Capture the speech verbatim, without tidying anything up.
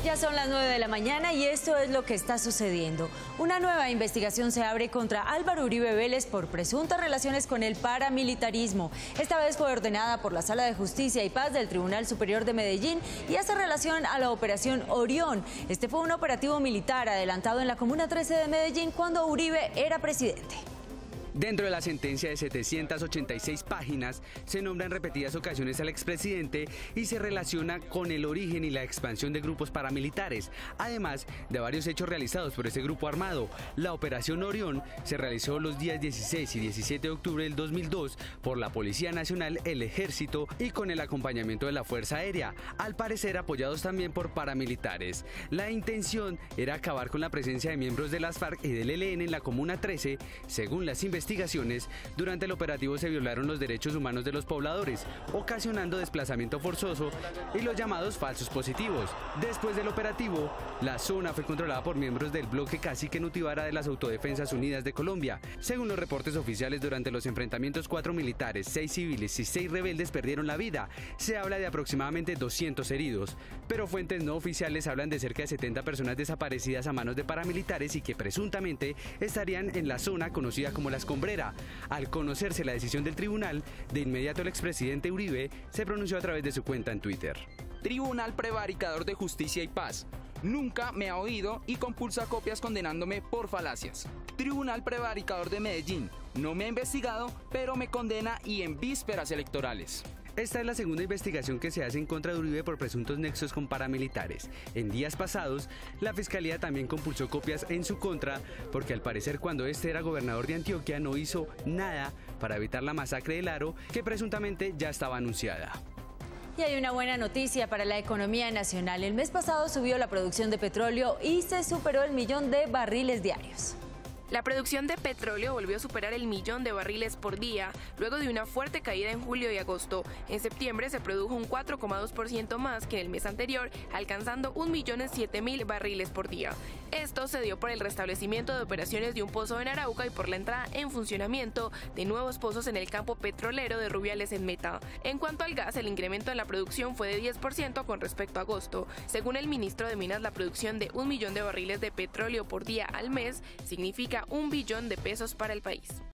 Ya son las nueve de la mañana y esto es lo que está sucediendo. Una nueva investigación se abre contra Álvaro Uribe Vélez por presuntas relaciones con el paramilitarismo. Esta vez fue ordenada por la Sala de Justicia y Paz del Tribunal Superior de Medellín y hace relación a la Operación Orión. Este fue un operativo militar adelantado en la Comuna trece de Medellín cuando Uribe era presidente. Dentro de la sentencia de setecientas ochenta y seis páginas, se nombra en repetidas ocasiones al expresidente y se relaciona con el origen y la expansión de grupos paramilitares, además de varios hechos realizados por ese grupo armado. La Operación Orión se realizó los días dieciséis y diecisiete de octubre del dos mil dos por la Policía Nacional, el Ejército y con el acompañamiento de la Fuerza Aérea, al parecer apoyados también por paramilitares. La intención era acabar con la presencia de miembros de las FARC y del E L N en la Comuna trece, según las investigaciones. investigaciones, durante el operativo se violaron los derechos humanos de los pobladores, ocasionando desplazamiento forzoso y los llamados falsos positivos. Después del operativo, la zona fue controlada por miembros del bloque Cacique Nutibara de las Autodefensas Unidas de Colombia. Según los reportes oficiales, durante los enfrentamientos, cuatro militares, seis civiles y seis rebeldes perdieron la vida. Se habla de aproximadamente doscientos heridos, pero fuentes no oficiales hablan de cerca de setenta personas desaparecidas a manos de paramilitares y que presuntamente estarían en la zona conocida como las Escombrera. Al conocerse la decisión del tribunal, de inmediato el expresidente Uribe se pronunció a través de su cuenta en Twitter. Tribunal Prevaricador de Justicia y Paz. Nunca me ha oído y compulsa copias condenándome por falacias. Tribunal Prevaricador de Medellín. No me ha investigado, pero me condena y en vísperas electorales. Esta es la segunda investigación que se hace en contra de Uribe por presuntos nexos con paramilitares. En días pasados, la Fiscalía también compulsó copias en su contra porque al parecer cuando este era gobernador de Antioquia no hizo nada para evitar la masacre del Aro, que presuntamente ya estaba anunciada. Y hay una buena noticia para la economía nacional. El mes pasado subió la producción de petróleo y se superó el millón de barriles diarios. La producción de petróleo volvió a superar el millón de barriles por día, luego de una fuerte caída en julio y agosto. En septiembre se produjo un cuatro coma dos por ciento más que en el mes anterior, alcanzando un millón siete mil barriles por día. Esto se dio por el restablecimiento de operaciones de un pozo en Arauca y por la entrada en funcionamiento de nuevos pozos en el campo petrolero de Rubiales en Meta. En cuanto al gas, el incremento en la producción fue de diez por ciento con respecto a agosto. Según el ministro de Minas, la producción de un millón de barriles de petróleo por día al mes significa un billón de pesos para el país.